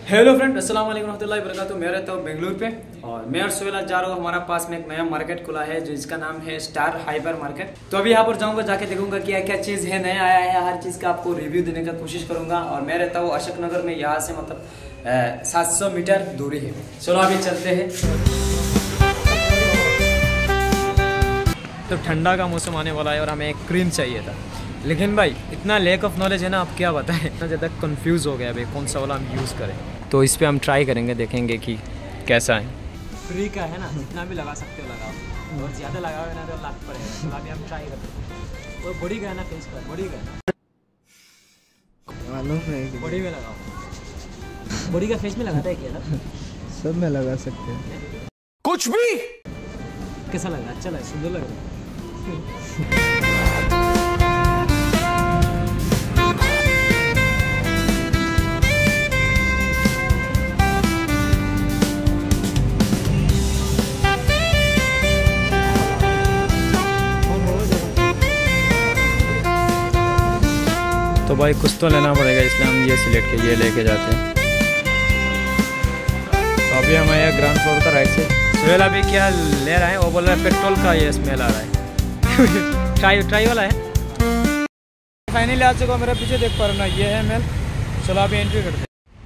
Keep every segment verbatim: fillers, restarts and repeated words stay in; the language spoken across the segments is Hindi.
हेलो फ्रेंड, अस्सलाम वालेकुम रहमतुल्लाहि व बरकातुहू। मैं रहता हूँ बेंगलुरु पे और मैं और सोहेल जा रहा हूँ। हमारा पास में एक नया मार्केट खुला है जिसका नाम है स्टार हाइपर मार्केट। तो अभी यहाँ पर जाऊँगा, जाके देखूंगा क्या क्या चीज़ है, नया आया है, हर चीज़ का आपको रिव्यू देने का कोशिश करूंगा। और मैं रहता हूँ अशोक नगर में, यहाँ से मतलब सात सौ मीटर दूरी है। चलो अभी चलते हैं। तो ठंडा का मौसम आने वाला है और हमें एक क्रीम चाहिए था, लेकिन भाई इतना लैक ऑफ नॉलेज है ना, आप क्या बताएं, इतना ज़्यादा कंफ्यूज हो गया भाई कौन सा वाला हम यूज़ करें। तो इस पे हम ट्राई करेंगे, देखेंगे कि कैसा है। फ्री का है ना, इतना भी लगा सकते हो, लगाओ, और ज़्यादा लगाओगे ना तो लाख पड़ेगा। तो अभी हम ट्राई करते हैं। वो बड़ी का है ना, फेस पर बड़ी का मालूम नहीं, बड़ी में लगाओ। बड़ी का फेस में लगाता है क्या ना, सब में लगा सकते हैं, कुछ भी। कैसा लग रहा है? अच्छा लग, सुंदर लग रहा है। तो भाई कुछ तो लेना पड़ेगा, इसलिए हम ये सिलेक्ट के ये लेके जाते हैं। तो अभी हमारे ग्राउंड फ्लोर का राइट से सोहेल अभी क्या ले रहा है, वो बोल रहा है पेट्रोल का ये स्मेल आ रहा है। ट्राई ट्राई वाला है। फाइनली आ चुका, मेरा पीछे देख पा रहा ना, ये है मेल। चलो अभी एंट्री करते हैं।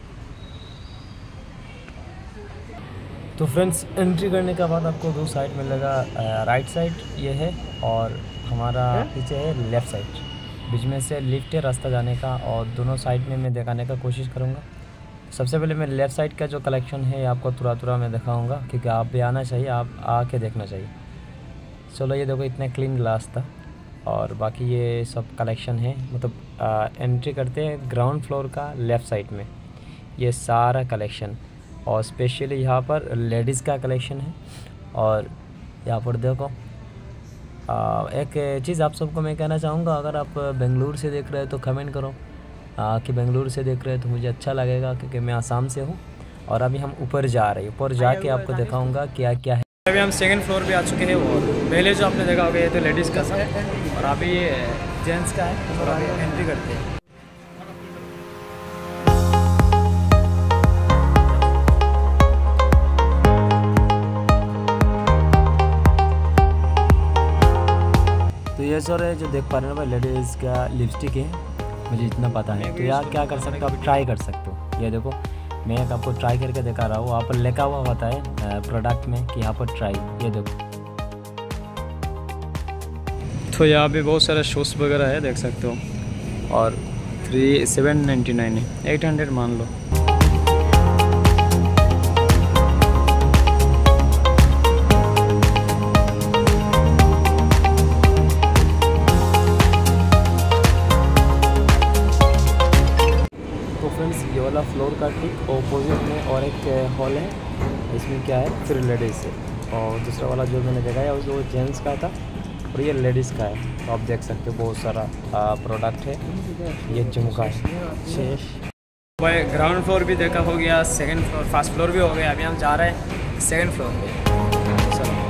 तो फ्रेंड्स, एंट्री करने के बाद आपको दो साइड मिलेगा। राइट साइड ये है और हमारा पीछे है लेफ़्ट साइड। बीच में से लिफ्ट है रास्ता जाने का, और दोनों साइड में मैं दिखाने का कोशिश करूँगा। सबसे पहले मैं लेफ़्ट साइड का जो कलेक्शन है आपको तुरा तुरा मैं दिखाऊंगा, क्योंकि आप भी आना चाहिए, आप आके देखना चाहिए। चलो ये देखो, इतना क्लीन ग्लास था, और बाकी ये सब कलेक्शन है। मतलब आ, एंट्री करते हैं ग्राउंड फ्लोर का लेफ़्ट साइड में, ये सारा कलेक्शन, और स्पेशली यहाँ पर लेडीज़ का कलेक्शन है। और यहाँ पर देखो, आ, एक चीज़ आप सबको मैं कहना चाहूँगा, अगर आप बेंगलुरु से देख रहे हो तो कमेंट करो आ, कि बेंगलुरु से देख रहे हैं, तो मुझे अच्छा लगेगा, क्योंकि मैं आसाम से हूँ। और अभी हम ऊपर जा रहे हैं, ऊपर जाके आपको दिखाऊंगा क्या क्या है। अभी हम सेकंड फ्लोर पे आ चुके हैं, और पहले जो आपने देखा होगा ये तो लेडीज़ का था, और अभी ये जेंट्स का है। और अभी एंट्री करते हैं। तो ये सर है जो देख पा रहे हैं भाई, लेडीज़ का लिपस्टिक है, मुझे इतना पता है। तो यार क्या कर सकते हो, आप ट्राई कर सकते हो। ये देखो, मैं एक आपको ट्राई करके दिखा रहा हूँ। वहाँ पर लिखा हुआ होता है प्रोडक्ट में कि यहाँ पर ट्राई, ये देखो। तो यहाँ पे बहुत सारा शूज़ वगैरह है, देख सकते हो। और थ्री सेवन नाइन्टी नाइन है, एट हंड्रेड मान लो। ये वाला फ्लोर का ठीक ऑपोजिट में और एक हॉल है, इसमें क्या है फिर लेडीज़ है। और दूसरा वाला जो मैंने देखा है वो जेंट्स का था, और ये लेडीज़ का है। तो आप देख सकते हो बहुत सारा प्रोडक्ट है। ये झुमका है। भाई ग्राउंड फ्लोर भी देखा हो गया, सेकंड फ्लोर, फर्स्ट फ्लोर भी हो गया। अभी हम जा रहे हैं सेकंड फ्लोर पे। चलो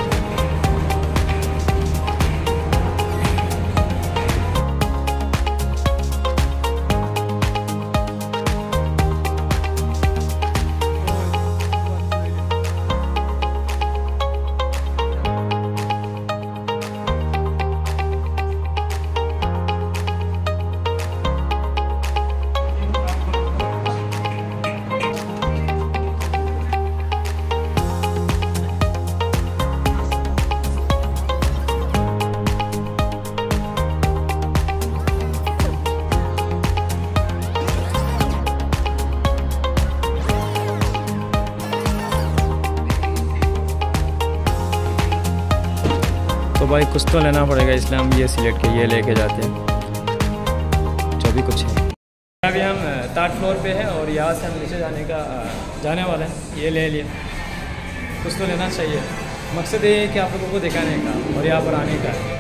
तो भाई कुछ तो लेना पड़ेगा, इसलिए हम ये सिलेक्ट के ये लेके जाते हैं जो भी कुछ है। अभी हम थर्ड फ्लोर पे है, और यहाँ से हम नीचे जाने का जाने वाले हैं। ये ले लिए, कुछ तो लेना चाहिए। मकसद ये है कि आप लोगों को दिखाने का और यहाँ पर आने का है।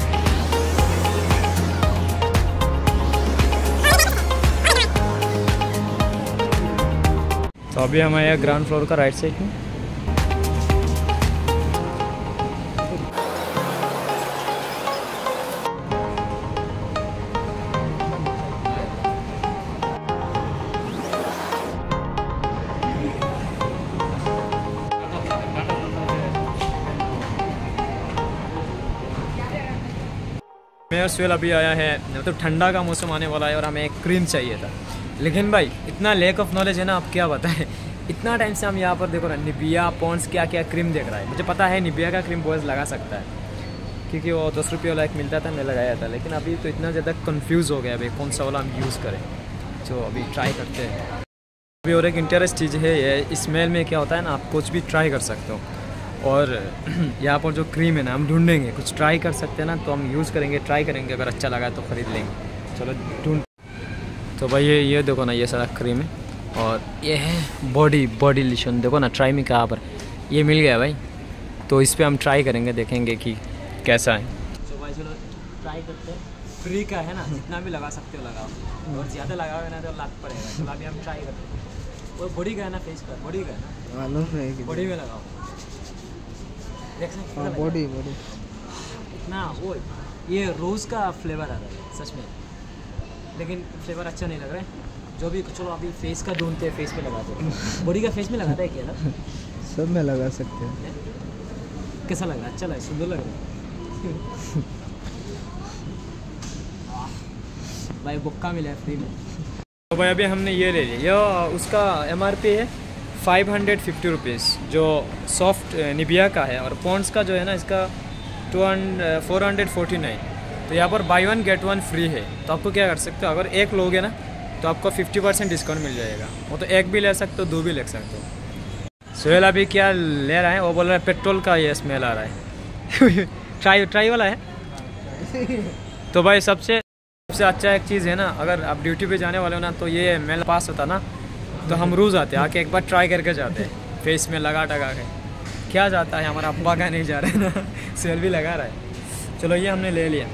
तो अभी हमारे यहाँ ग्राउंड फ्लोर का राइट साइड में मैं और सुहेल अभी आया है, मतलब ठंडा का मौसम आने वाला है और हमें एक क्रीम चाहिए था। लेकिन भाई इतना लैक ऑफ नॉलेज है ना, आप क्या बताएं। इतना टाइम से हम यहाँ पर देखो ना, निबिया पॉन्ड्स क्या क्या क्रीम देख रहा है। मुझे पता है निबिया का क्रीम बॉयज़ लगा सकता है, क्योंकि वो दस रुपये वाला एक मिलता था, मैं लगाया था। लेकिन अभी तो इतना ज़्यादा कंफ्यूज हो गया भाई, कौन सा वाला हम यूज़ करें। तो अभी ट्राई करते हैं। अभी और एक इंटरेस्ट चीज़ है ये, स्मेल में क्या होता है ना, आप कुछ भी ट्राई कर सकते हो। और यहाँ पर जो क्रीम है ना, हम ढूंढेंगे, कुछ ट्राई कर सकते हैं ना, तो हम यूज़ करेंगे, ट्राई करेंगे, अगर अच्छा लगा तो ख़रीद लेंगे। चलो ढूंढ। तो भाई ये ये देखो ना, ये सारा क्रीम है और ये है बॉडी बॉडी लोशन। देखो ना, ट्राई में कहाँ पर ये मिल गया भाई, तो इस पर हम ट्राई करेंगे, देखेंगे कि कैसा है। तो भाई चलो ट्राई करते हैं। फ्री का है ना, जितना भी लगा सकते हो लगाओ, और ज़्यादा लगाओगे ना तो लात पड़ेगा। चलो अभी हम ट्राई करते हैं। वो बॉडी का है ना, फेस का बॉडी का है ना, मालूम है कि बॉडी में लगाओ, देख सकते हो बॉडी बॉडी इतना। वो ये रोज़ का फ्लेवर आ रहा है सच में, लेकिन फ्लेवर अच्छा नहीं लग रहा है। जो भी, चलो अभी फेस का ढूंढते हैं, फेस पे लगाते हैं। बॉडी का फेस में लगाता है क्या ना, सब में लगा सकते हैं। कैसा लग रहा है? अच्छा लग, सुंदर लग रहा है। भाई बुक्का मिला है फ्री में। तो भाई अभी हमने ये ले लिया, ये उसका एम आर पी है फाइव हंड्रेड फिफ्टी रुपीज़, जो सॉफ्ट निबिया का है। और पॉन्ड्स का जो है ना, इसका two hundred four hundred forty nine. तो यहाँ पर buy one get one free है। तो आपको क्या कर सकते हो, अगर एक लोगे ना तो आपको फिफ्टी परसेंट डिस्काउंट मिल जाएगा। वो तो एक भी ले सकते हो, दो भी ले सकते हो। सुहेल अभी क्या ले रहा है, वो बोल रहा है पेट्रोल का ये स्मेल आ रहा है। ट्राई ट्राई वाला है। तो भाई सबसे सबसे अच्छा एक चीज़ है ना, अगर आप ड्यूटी पे जाने वाले हो ना, तो ये मेल पास होता ना, तो हम रोज़ आते हैं, आके एक बार ट्राई करके जाते हैं, फेस में लगा टगा के। क्या जाता है, हमारा अब्बा का नहीं जा रहा है ना। सुहेल भी लगा रहा है। चलो ये हमने ले लिया।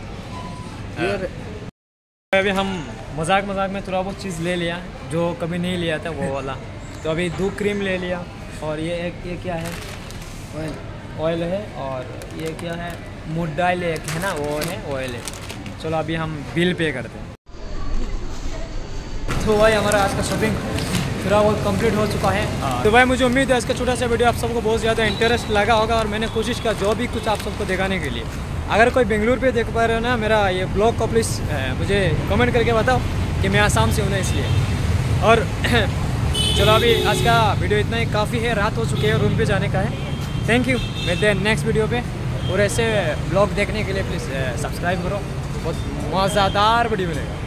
अभी हम मजाक मजाक में थोड़ा बहुत चीज़ ले लिया, जो कभी नहीं लिया था वो वाला। तो अभी दो क्रीम ले लिया, और ये एक ये क्या है, ऑयल ऑयल है। और ये क्या है, मूड डाइल एक है ना, वो है ऑयल है। चलो अभी हम बिल पे करते हैं। तो भाई हमारा आज का शॉपिंग पूरा वो कंप्लीट हो चुका है। तो भाई मुझे उम्मीद है इसका छोटा सा वीडियो आप सबको बहुत ज़्यादा इंटरेस्ट लगा होगा, और मैंने कोशिश किया जो भी कुछ आप सबको दिखाने के लिए। अगर कोई बेंगलुरु पे देख पा रहे हो ना मेरा ये ब्लॉग को, प्लीज़ मुझे कमेंट करके बताओ कि मैं आसाम से हूँ ना, इसलिए। और चलो अभी आज का वीडियो इतना ही काफ़ी है, रात हो चुकी है, रूम पे जाने का है। थैंक यू, मिलते हैं नेक्स्ट वीडियो पे। और ऐसे ब्लॉग देखने के लिए प्लीज़ सब्सक्राइब करो, बहुत मज़ेदार वीडियो मिलेगा।